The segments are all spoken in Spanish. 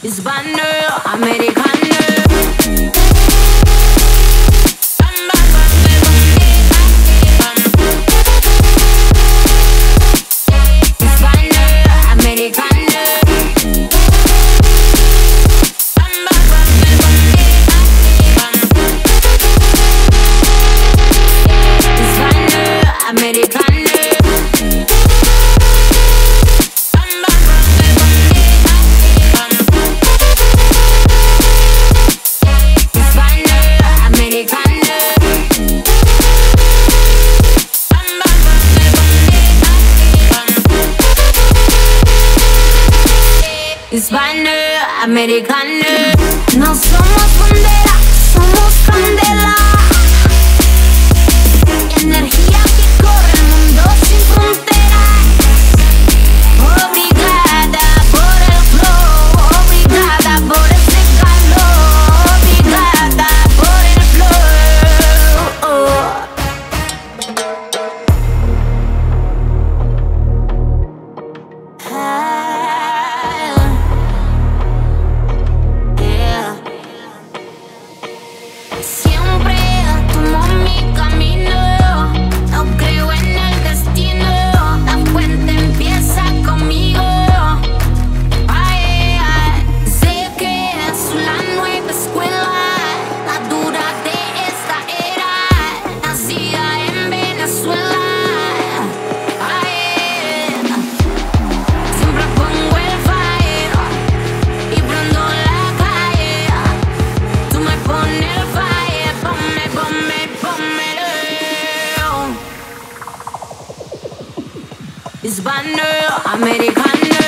Hispanoamericano. Hispanoamericano. No somos bandera, somos candela. Energía que corre el mundo sin fronteras. Obrigada por el flow, obrigada por ese calor, obrigada por el flow. Siempre tomo mi camino, no creo en el destino, la fuente empieza conmigo. Ay, ay. Sé que es la nueva escuela, la dura de esta era, nacida en Venezuela. Ay, siempre pongo el fire y prendo la calle. Tú me pones el fire, Hispanoamericano.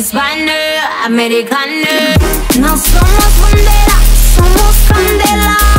Hispanoamericano. No somos bandera, somos candela.